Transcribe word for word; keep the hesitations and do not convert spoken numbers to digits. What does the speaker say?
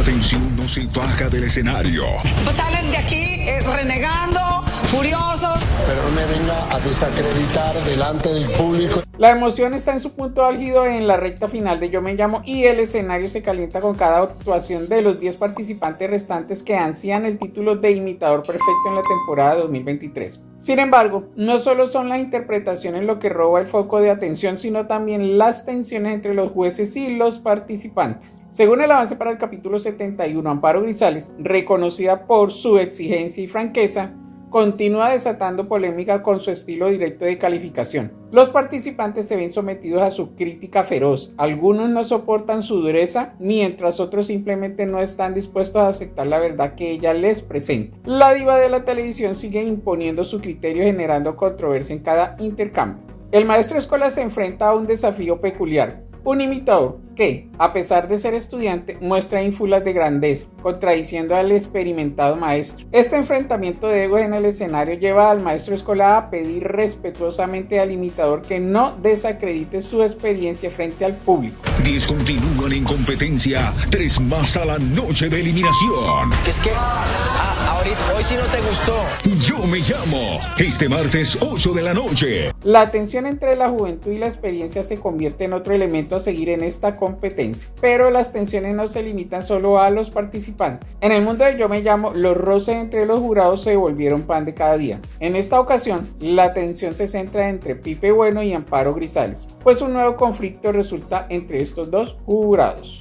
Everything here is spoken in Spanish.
tensión no se baja del escenario. Salen de aquí eh, renegando, furiosos. Pero no me venga a desacreditar delante del público. La emoción está en su punto álgido en la recta final de Yo Me Llamo y el escenario se calienta con cada actuación de los diez participantes restantes que ansían el título de imitador perfecto en la temporada dos mil veintitrés. Sin embargo, no solo son las interpretaciones lo que roba el foco de atención, sino también las tensiones entre los jueces y los participantes. Según el avance para el capítulo setenta y uno, Amparo Grisales, reconocida por su exigencia y franqueza, continúa desatando polémica con su estilo directo de calificación. Los participantes se ven sometidos a su crítica feroz. Algunos no soportan su dureza, mientras otros simplemente no están dispuestos a aceptar la verdad que ella les presenta. La diva de la televisión sigue imponiendo su criterio, generando controversia en cada intercambio. El maestro Escola se enfrenta a un desafío peculiar. Un imitador que, a pesar de ser estudiante, muestra ínfulas de grandeza, contradiciendo al experimentado maestro. Este enfrentamiento de egos en el escenario lleva al maestro Escola a pedir respetuosamente al imitador que no desacredite su experiencia frente al público. diez continúan en competencia, tres más a la noche de eliminación. Es que ah, ahorita, hoy sí no te gustó. Yo Me Llamo, este martes ocho de la noche. La tensión entre la juventud y la experiencia se convierte en otro elemento a seguir en esta competencia, pero las tensiones no se limitan solo a los participantes. En el mundo de Yo Me Llamo, los roces entre los jurados se volvieron pan de cada día. En esta ocasión, la tensión se centra entre Pipe Bueno y Amparo Grisales, pues un nuevo conflicto resulta entre estos dos jurados.